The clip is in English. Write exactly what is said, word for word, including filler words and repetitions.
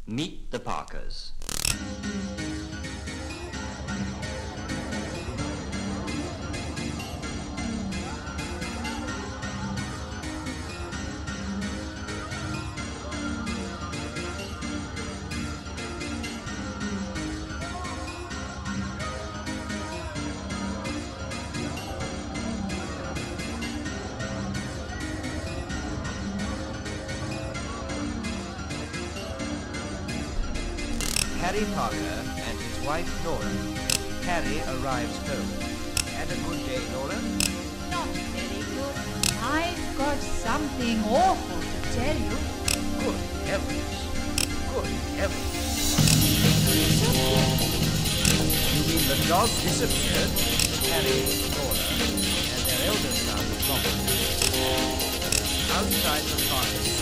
Meet the Parkers. Harry Parker and his wife Nora. Harry arrives home. Had a good day, Nora? Not very good. I've got something awful to tell you. Good heavens. Good heavens. You mean the dog disappeared? Harry, Nora, and their eldest son, Robert. Outside the park.